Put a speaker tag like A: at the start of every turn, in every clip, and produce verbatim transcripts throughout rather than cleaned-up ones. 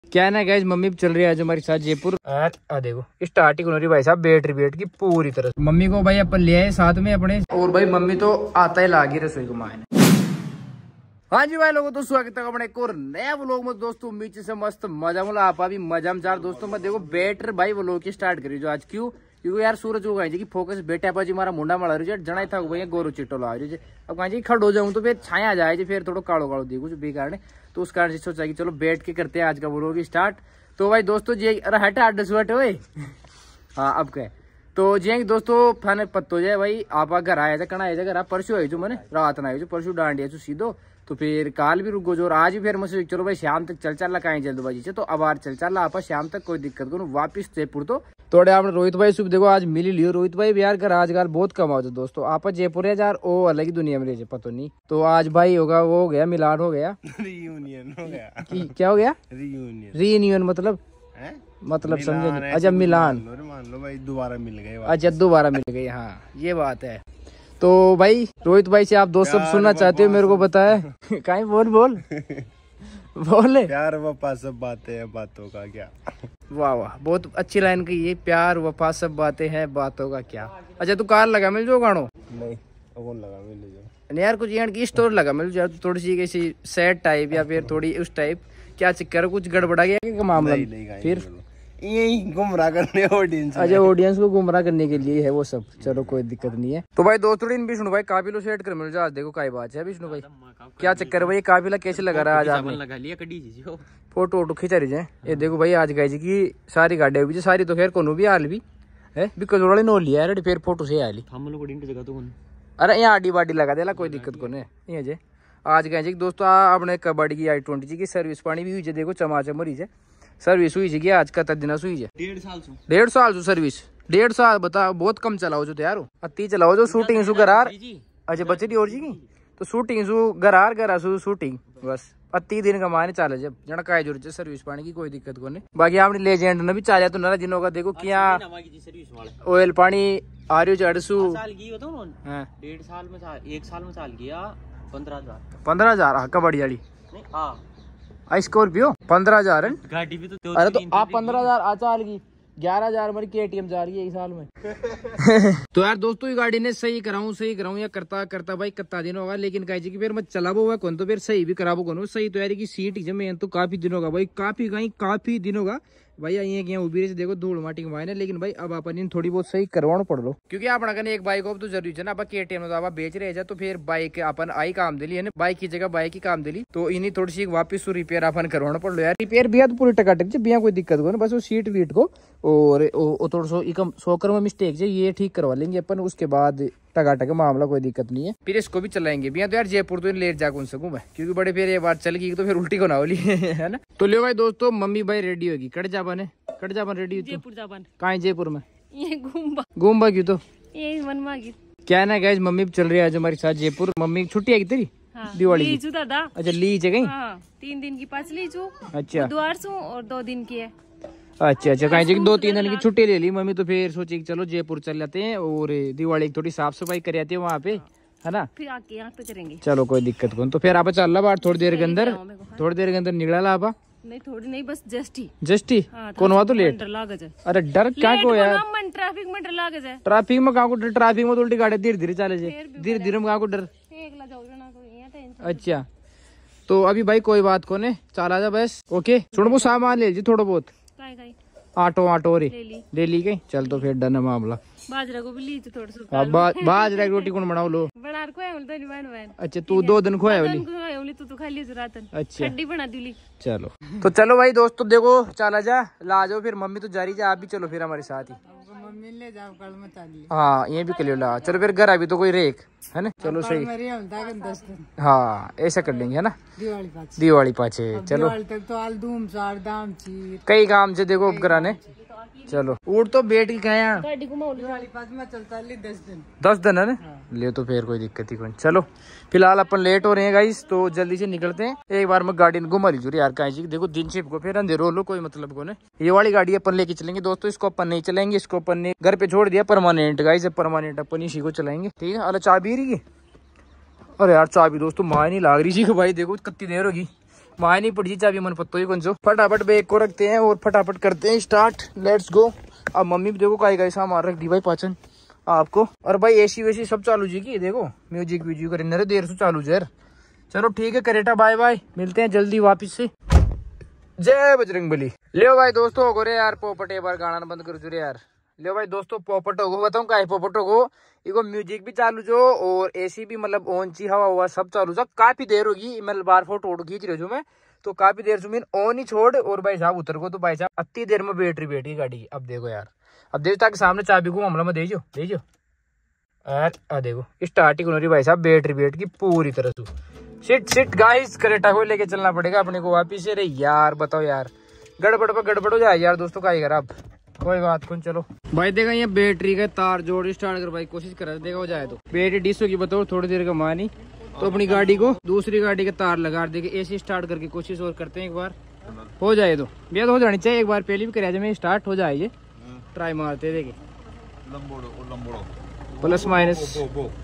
A: क्या है ना गाइस, मम्मी चल रही है आज हमारे साथ जयपुर। आ देखो स्टार्टिंग हो रही भाई साहब बैटरी बैठ की पूरी तरह। मम्मी को भाई अपन ले आए साथ में अपने, और भाई मम्मी तो आता ही लागी रसोई को मायने। हाँ जी भाई लोगों, तो स्वागत है अपने एक और नया व्लॉग में दोस्तों। उम्मीद से मस्त मजा मुला आप भी मजा में चार दोस्तों में देखो बैटर भाई व्लॉग की स्टार्ट करी जो आज। क्यों? क्योंकि यार सूरज उगा जी की फोकस बेटा पाजी हमारा मुंडा मड़ा रही है जना था भाई गोरू चिट्टो ला रही है। अब कहा जी खड़ हो जाऊं तो फिर छाया आ जाए फिर थोड़ा काड़ो काड़ो दी कुछ बेकार ने, तो उस कारण से सोचा कि चलो बैठ के करते हैं आज का व्लॉग स्टार्ट। तो भाई दोस्तों जी हट आठ दस वट हुए हाँ अब क्या तो जी दोस्तों फाने पत्तो जाए भाई आप घर आया था कना आया घर परसों आई जो मैंने रात ना आई जो परसों डांडिया जो सीधो, तो फिर काल भी रुको जो और आज भी फिर मुझसे चलो भाई शाम तक चल चल कहीं जल्दबाजी से, तो अब आर चल चल आप शाम तक कोई दिक्कत करो वापिस जयपुर। तो थोड़े आपने रोहित भाई सुबह देखो आज मिली लियो। रोहित भाई यार घर आजकल बहुत कम आओ दोस्तों, आप जयपुर है यार वो अलग ही दुनिया में रहे पता नहीं। तो आज भाई होगा वो हो गया मिलान हो गया
B: रियूनियन हो गया
A: क्या हो गया
B: रियूनियन
A: रीयूनियन मतलब है? मतलब समझे अच्छा मिलान
B: मान लो भाई दोबारा मिल गए।
A: अच्छा दोबारा मिल गई, हाँ ये बात है। तो भाई रोहित भाई से आप दोस्त सब सुनना चाहते हो मेरे को बताया कहीं बोल बोल बोले
B: प्यार वफा सब बातें हैं बातों का क्या।
A: वाह वाह बहुत अच्छी लाइन कही है, प्यार वफा सब बातें हैं बातों का क्या। अच्छा तू कार लगा मिल जो गानो
B: नहीं कौन लगा मिल जो
A: नहीं यार कुछ यहाँ की स्टोर लगा मिल जाए थोड़ी सी कैसी सैड टाइप या फिर थोड़ी उस टाइप क्या चक्कर कुछ गड़बड़ा गया क्या मामला फिर
B: यही गुमराह करने ऑडियंस।
A: अच्छा ऑडियंस को गुमराह करने के लिए है वो सब, चलो कोई दिक्कत नहीं है। तो भाई दोस्तों विष्णु भाई काफिलो सेट कर मिल जाए आज देखो काई बात है विष्णु भाई क्या चक्कर है भाई काफिला कैसे लगा रहा है आज आपने लगा लिया फोटो वोटो खिंचा रही है। ये देखो भाई आज गए जी की सारी गाड़ियां भी सारी तो खैर कोनो भी हाल भी है बिकजोड़ा नो लिया है फिर फोटो से आली अरे यहाँ आडी बाडी लगा देला कोई दिक्कत को नहीं जे। आज गए जी दोस्तों अपने कबड्डी की आई ट्वेंटी जी की सर्विस पानी भी हुई है देखो चमाचा मरी है सर्विस हुई जी आज का दिन हुई है डेढ़ साल डेढ़ साल जो सर्विस डेढ़ साल बता बहुत कम चलाओ जो यार अति चलाओ जो शूटिंग सु गरार अच्छा बच्चे दी और जी की तो शूटिंग सु गरार गरा सु शूटिंग बस अति दिन का माने चाले जब जना का जरूरत है सर्विस पानी की कोई दिक्कत को नहीं। बाकी आपने लेजेंड ने भी चाले तो नरा जिनों का देखो क्या ऑयल पानी आ रही हो जड़सू
C: डेढ़ साल में एक साल में साल गया पंद्रह हजार
A: पंद्रह हजार कबड्डी वाली स्कॉर्पियो पंद्रह हजार है गाड़ी भी तो अरे तो आप पंद्रह हजार आ चाल की ग्यारह हजार हमारी के टी एम जा रही है एक साल में तो यार दोस्तों ये गाड़ी ने सही कराऊं सही कराऊं या करता करता भाई कितना दिन होगा लेकिन कहे कि फिर मैं चलाबो हुआ कौन तो फिर सही भी कराबो कौन सही तो यार की सीट जमे तो काफी दिन होगा भाई काफी कहीं काफी दिन होगा भाई ये उभी से देखो धूल माटी मायने लेकिन भाई अब अपन थोड़ी बहुत सही करवाना पड़ लो क्योंकि अपना कहने एक बाइक तो जरूरी है ना अब के टी एम तो बेच रहे जा तो फिर बाइक अपन आई काम दिली है ना बाइक की जगह बाइक ही काम दिली तो इन्हीं थोड़ी सी वापस रिपेयर अपन करवाना पड़ लो यार। रिपेयर भी तो पूरी टकाटक बिया कोई दिक्कत को बस वो सीट वीट को और थोड़ा सो सोकर में मिस्टेक है ये ठीक करवा लेंगे अपन उसके बाद टकाटक मामला कोई दिक्कत नहीं है फिर इसको भी चलाएंगे भैया। तो यार जयपुर तो लेट जा कौन सकूं मैं क्योंकि बड़े फिर ये बात चल गई तो फिर उल्टी को ना होली है ना। तो लियो भाई दोस्तों मम्मी भाई रेडी होगी कट जाबन है कट जाबन रेडी जयपुर जाबन कहाँ जयपुर में ये घूमबा घूमबा क्यों तो ये मनवा की क्या है ना गाइस मम्मी चल रही है आज हमारे साथ जयपुर। मम्मी छुट्टी है तेरी दिवाली की दादा अच्छा लीज है कहीं
C: तीन दिन की पास लीजू
A: अच्छा
C: बुधवार से और दो दिन की है
A: अच्छा अच्छा कहीं दो तीन दिन की छुट्टी ले ली मम्मी तो फिर सोची कि चलो जयपुर चल जाते हैं और दिवाली की थोड़ी साफ सफाई कर आते हैं वहाँ पे है ना
C: फिर आके यहाँ पे करेंगे। चलो
A: कोई दिक्कत कौन तो फिर आप चल रहा बात थोड़ी देर के अंदर थोड़ी देर के अंदर निकला ला आप
C: नहीं थोड़ी नहीं बस जस्ट ही
A: जस्ट ही कौन हुआ तो लेट अरे डर क्या को यार
C: ट्रैफिक में डर लागे जाए
A: ट्रैफिक में कहाँ को डर ट्रैफिक में तो उल्टी गाड़ी धीरे धीरे चले जाए धीरे धीरे में कहाँ को डर अच्छा तो अभी भाई कोई बात को नहीं चला जा बस ओके सुन वो सामान ले लीजिए थोड़ा बहुत आटो आटो रे ले ली गई चल तो फिर डन है मामला
C: बाजरा को भी ली थोड़ा सा
A: बाजरा की रोटी कौन बनाओ लो
C: बना को
A: अच्छा तू दो दिन खोया वाली
C: तू तो खा ली रातन
A: अच्छा
C: हड्डी बना दी
A: चलो तो चलो भाई दोस्तों देखो चला जा ला जाओ फिर मम्मी तो जा रही जा आप भी चलो फिर हमारे साथ ही
C: मम्मी ले जाओ कल में चाली
A: हाँ ये भी कलियो ला चलो फिर घर अभी तो कोई रेक है ना चलो सही हाँ ऐसा कर लेंगे है ना
C: दिवाली पाछे
A: दिवाली पाछे चलो
C: तक तो आलदूम सार दाम
A: कई काम से देखो कराने चलो उठ तो बैठ के गया दस दिन है ना ले तो फिर कोई दिक्कत ही कोई। चलो फिलहाल अपन लेट हो रहे हैं गाइस तो जल्दी से निकलते हैं। एक बार मैं गाड़ी घुमा लीजिए यार कहीं देखो दिन शिप को फिर अंधेरो लो कोई मतलब को नहीं। ये वाली गाड़ी अपन लेके चलेंगे दोस्तों इसको अपन नहीं चलाएंगे इसको अपन ने घर पे छोड़ दिया परमानेंट गाइस परमानेंट अपन इसी को चलाएंगे ठीक है। अरे चाबी रही अरे यार चाबी दोस्तों माँ नहीं लाग रही जी भाई देखो कितनी देर होगी वहाँ नहीं पड़ी चाबी मन पत्तो ही कौन सो। फटाफट बैग को रखते हैं और फटाफट करते हैं स्टार्ट, लेट्स गो। अब मम्मी भी देखो काई काई सामान रख दी भाई पाचन आपको। और भाई एसी वेसी सब चालू जी की देखो, म्यूजिक व्यूजिक करे देर से चालू जर। चलो ठीक है करेटा, बाय बाय, मिलते हैं जल्दी वापिस से। जय बजरंगबली। ले भाई दोस्तों हो रे यार पोपट एक बार गाना बंद कर जो यार। ले भाई दोस्तों पोपट हो बताऊँ का पोपट हो इको म्यूजिक भी चालू जो और एसी भी मतलब ऑन ची हवा हुआ सब चालू जो। काफी देर होगी मतलब बार फोटो खींच रहे जो मैं, तो काफी देर से मैंने ऑन ही छोड़ और भाई साहब उतर को तो भाई साहब अति देर में बैटरी बैठी गाड़ी की। अब देखो यार, अब देखो ताकि सामने चाबी को मामला में देजो देजो आ देखो स्टार्टिंग हो रही भाई साहब बैटरी बैठ की पूरी तरह से। सिट सिट गाइस करेटा को लेके चलना पड़ेगा अपने को वापिस से। रे यार बताओ यार गड़बड़ पर गड़बड़ हो जाए यार दोस्तों का खराब, कोई बात कौन। चलो भाई देखा ये बैटरी का तार जोड़ स्टार्ट कर भाई कोशिश कर देखा हो जाए तो बैटरी डिस होगी बताओ थोड़ी देर का मानी तो अपनी गाड़ी को दूसरी गाड़ी का तार लगा देंगे। एसी स्टार्ट करके कोशिश और करते हैं एक बार हो जाए तो बेहद हो जानी चाहिए। एक बार पहले भी कराया मैं स्टार्ट हो जाए, ट्राई मारते देखे प्लस माइनस।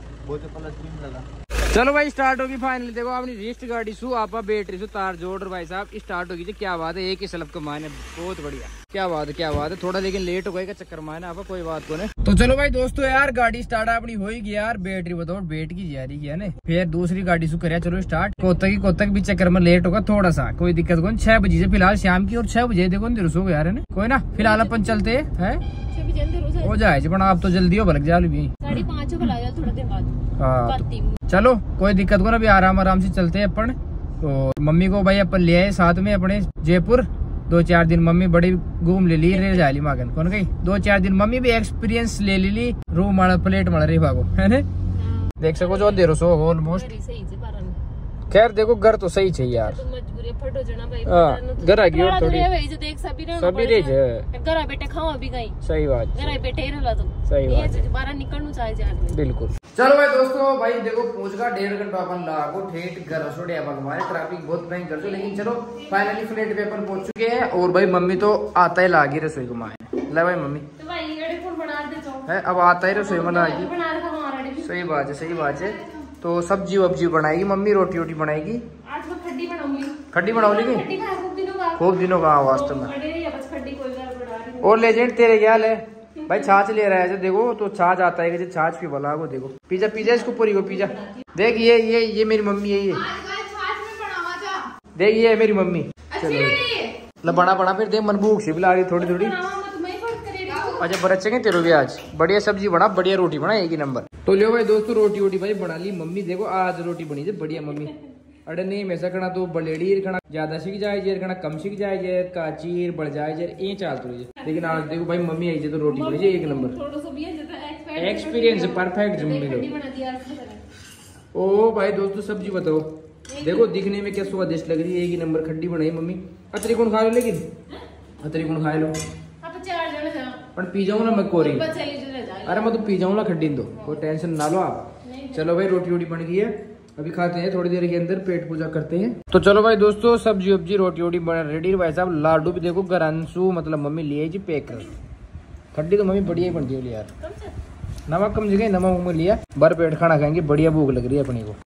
A: चलो भाई स्टार्ट होगी फाइनली। देखो अपनी रिस्ट गाड़ी सु आपा बैटरी से तार जोड़ भाई साहब स्टार्ट होगी। क्या बात है, एक ही स्लप का मान है, बहुत बढ़िया। क्या बात है क्या बात है, थोड़ा लेकिन लेट हो गए का चक्कर मान है आपा, कोई बात को नहीं। तो चलो भाई दोस्तों यार गाड़ी स्टार्ट अपनी होगी यार, बैटरी बताओ बैठ की जा रही है ना। फिर दूसरी गाड़ी से कराया चलो स्टार्ट। कोतक की कोतक भी चक्कर में लेट होगा थोड़ा सा, कोई दिक्कत को। छह बजे से फिलहाल शाम की और छह बजे देखो दिरसो गया है ना, कोई ना फिलहाल अपन चलते है हो जाए पण आप तो जल्दी हो भलक जा भी
D: साढ़े पाँच थोड़ा दिन बाद।
A: हाँ चलो कोई दिक्कत को ना, अभी आराम आराम से चलते हैं अपन। तो मम्मी को भाई अपन ले आए साथ में अपने जयपुर, दो चार दिन मम्मी बड़ी घूम ले ली रे जाली मागन कौन गई। दो चार दिन मम्मी भी एक्सपीरियंस ले ली ली रूम माड़ा प्लेट माड़ा रे भागो है ना। देख सको जो देर सो ऑलमोस्ट। खैर देखो घर तो सही चाहिए यार, घर आ गई और थोड़ी सभी रे
D: घर बैठे खाओ अभी कहीं
A: सही बात,
D: घर बैठे ही रह तो
A: सही बात
D: बाहर निकलना चाहिए
A: बिल्कुल। चलो भाई दोस्तों भाई देखो पहुंच का डेढ़ घंटा अपन लागो ठेठ घर छोड़े हमारे ट्रैफिक बहुत नहीं कर, लेकिन चलो फाइनली फ्लैट पे अपन पहुंच चुके हैं। और भाई मम्मी तो आता ही लागी रसोई को माए ले भाई मम्मी है अब आता ही रसोई में लागी। सही बात है सही बात है। तो सब्जी वब्जी बनाएगी मम्मी, रोटी वोटी बनाएगी।
D: आज मैं खड्डी बनाऊंगी।
A: खड्डी बनाओगी खूब दिनों का वास्तव में। और लेजेंड तेरे क्या है भाई छाछ ले रहा है जो देखो, तो छाछ आता है कि छाछ भी भला को देखो। पिज्जा पिज्जा इसको पूरी को पिज्जा देख, ये ये ये मेरी मम्मी है, ये देख ये है मेरी मम्मी। चलो बड़ा बड़ा फिर देख मन भूख से भी ला रही थोड़ी थोड़ी। अच्छा बड़े अच्छे तेरे भी आज बढ़िया सब्जी बना बढ़िया रोटी बना एक ही नंबर। तो लो भाई दोस्तों रोटी वोटी भाई बना ली मम्मी। देखो आज रोटी बनी थी बढ़िया मम्मी। अरे नहीं मैसा खाना तो बलेड़ी खाना ज्यादा सीख जाए जेर खाना कम सीख जाए जेर काचीर बढ़ जाए जेर ये चाल तो रही। लेकिन आज देखो भाई मम्मी आई तो रोटी बनी एक नंबर, एक्सपीरियंस परफेक्ट मम्मी लोग। ओ भाई दोस्तों सब्जी बताओ देखो दिखने में क्या स्वादिष्ट लग रही है, एक ही नंबर खड्डी बनाई मम्मी। अतरी कौन खा लो, लेकिन अतरी कौन खा लो पर पी जाऊँ ना मैं कोरी। अरे मैं तो पी जाऊँ ना खड्डी दो, कोई टेंशन ना लो आप। चलो भाई रोटी वोटी बन गई है, अभी खाते हैं थोड़ी देर के अंदर, पेट पूजा करते हैं। तो चलो भाई दोस्तों सब्जी वब्जी रोटी वोटी बना रेडी भाई साहब। लाडू भी देखो गरानसू मतलब मम्मी लिए जी पैक कर। खड्डी तो मम्मी बढ़िया ही बनती है यार, नमक कम जगह नमक में लिया, भर पेट खाना खाएंगे, बढ़िया भूख लग रही है अपनी को।